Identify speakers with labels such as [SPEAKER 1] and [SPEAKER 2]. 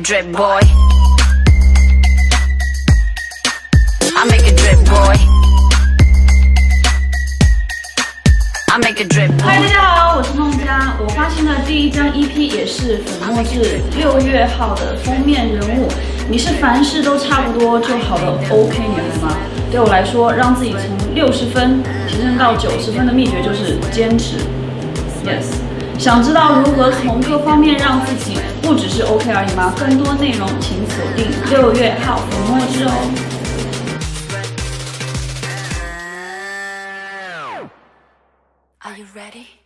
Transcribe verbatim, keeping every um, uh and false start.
[SPEAKER 1] drip, boy. I make it drip, boy. I make it drip, boy.
[SPEAKER 2] 嗨，大家好，我是孟佳。我发行的第一张 E P 也是粉末至六月号的封面人物。你是凡事都差不多就好的 OK 女孩吗？对我来说，让自己从六十分提升到九十分的秘诀就是坚持。Yes。 想知道如何从各方面让自己不只是 OK 而已吗？更多内容请锁定六月号粉末至哦。
[SPEAKER 1] Are you ready?